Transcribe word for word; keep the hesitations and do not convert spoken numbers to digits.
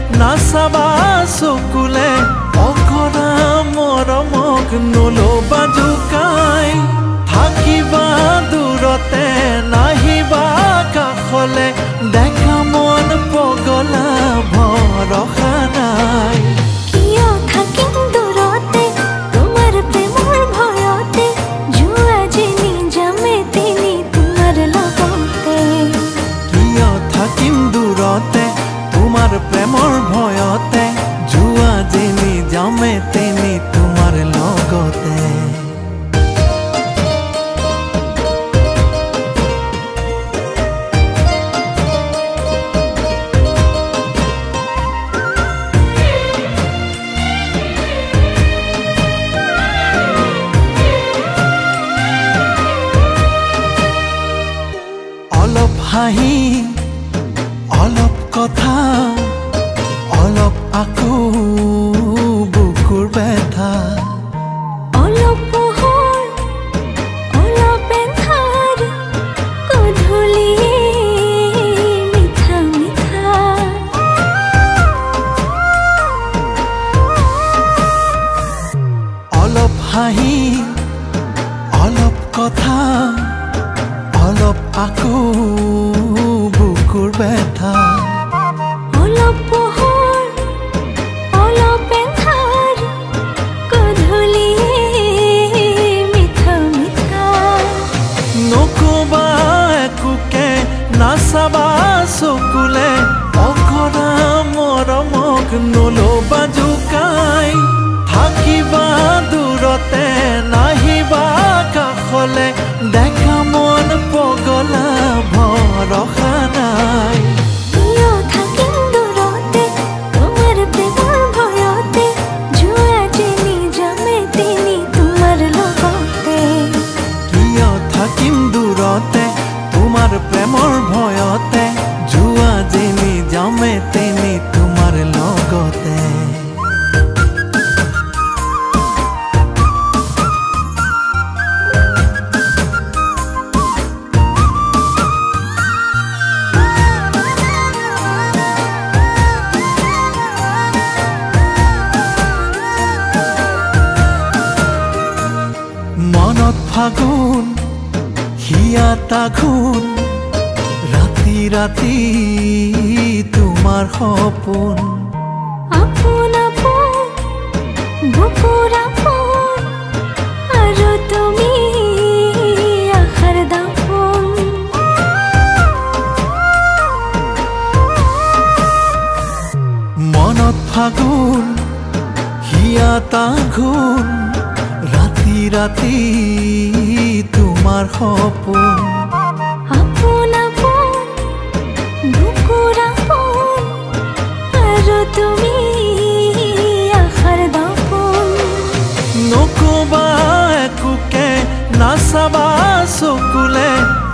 নাচাবা চকুলে অকৰা মৰমক নলবা জোকাই থাকিবা দূৰতে নাহিবা কাষলে দেখা মন পগলা ভৰসা নাই কিয় থাকিম দূৰতে তোমাৰ প্ৰেমৰ ভয়তে জুৱা যেনি যামে তেনি তোমাৰ লগতে কিয় থাকিম দূৰতে তোমাৰ প্ৰেমৰ ভয়তে জুৱা যেনি যামে তেনি তোমাৰ লগতে অলপ হাঁহি অলপ কথা অলপ আকৌ বুকুৰ ব্যথা অলপ পোহৰ অলপ এন্ধাৰ গধূলি মিঠা মিঠা অলপ হাঁহি অলপ কথা অলপ আকৌ বুকুৰ ব্যথা অলপ পোহৰ অলপ এন্ধাৰ গধূলি মিঠা মিঠা নকবা একোকে নাচাবা চকুলে অকৰা মৰমক নলবা জোকাই থাকিবা দূৰতে নাহিবা কাষলে দেখা মন পগলা ভৰসা নাই কিয় থাকিম দূৰতে তোমাৰ প্ৰেমৰ ভয়তে জুৱা যেনি যামে তেনি তোমাৰ লগতে কিয় থাকিম দূৰতে তোমাৰ প্ৰেমৰ ভয়তে জুৱা যেনি যামে তেনি তোমাৰ লগতে মনত ফাগুন হিয়াত আঘোণ ৰাতি ৰাতি তোমাৰ সপোন আপোন আপোন বুকুৰ আপোন আৰু তুমি আশাৰ দাপোন মনত ফাগুন হিয়াত আঘোণ ৰাতি ৰাতি তোমাৰ সপোন আপোন আপোন বুকুৰ আপোন আৰু তুমি আশাৰ দাপোন নকবা একোকে নাচাবা চকুলে